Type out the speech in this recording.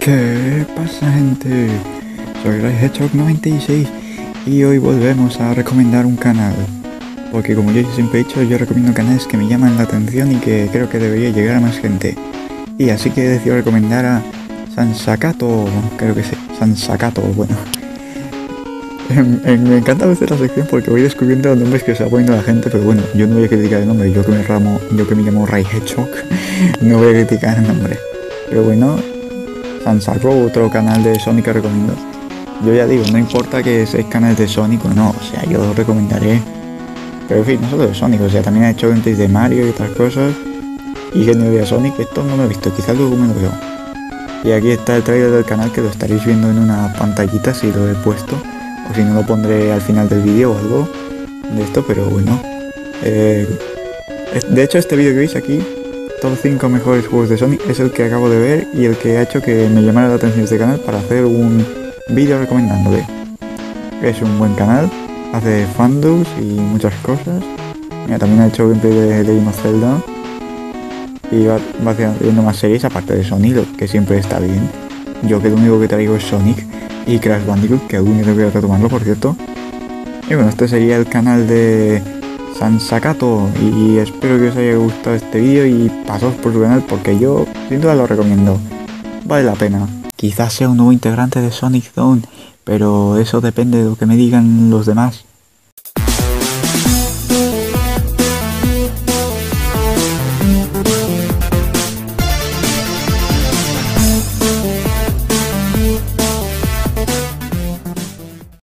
¿Qué pasa, gente? Soy RayHedgehog96 y hoy volvemos a recomendar un canal. Porque como yo siempre he dicho, yo recomiendo canales que me llaman la atención y que creo que debería llegar a más gente. Y así que he decidido recomendar a Sansakato, creo que sí, Sansakato, bueno. Me encanta a veces la sección porque voy descubriendo los nombres que se va poniendo la gente, pero bueno, yo no voy a criticar el nombre, yo que me llamo RayHedgehog, no voy a criticar el nombre. Pero bueno, Sansako, otro canal de Sonic que recomiendo. Yo ya digo, no importa que seáis canales de Sonic o no, o sea, yo lo recomendaré. Pero en fin, no solo de Sonic, o sea, también he hecho gameplays de Mario y otras cosas. Y genio de Sonic, esto no lo he visto, quizás luego me lo veo. Y aquí está el trailer del canal, que lo estaréis viendo en una pantallita si lo he puesto. O si no, lo pondré al final del vídeo o algo de esto, pero bueno. De hecho, este vídeo que veis aquí, top 5 mejores juegos de Sonic, es el que acabo de ver y el que ha hecho que me llamara la atención este canal para hacer un vídeo recomendándole. Es un buen canal, hace fandoms y muchas cosas. Mira, también ha hecho gameplay de Legend of Zelda. Y va haciendo más series aparte de Sonic, que siempre está bien. Yo que lo único que traigo es Sonic y Crash Bandicoot, que algún día voy a retomarlo, por cierto. Y bueno, este sería el canal de Sansakato y espero que os haya gustado este vídeo y pasaos por su canal porque yo sin duda lo recomiendo. Vale la pena. Quizás sea un nuevo integrante de Sonic Zone, pero eso depende de lo que me digan los demás.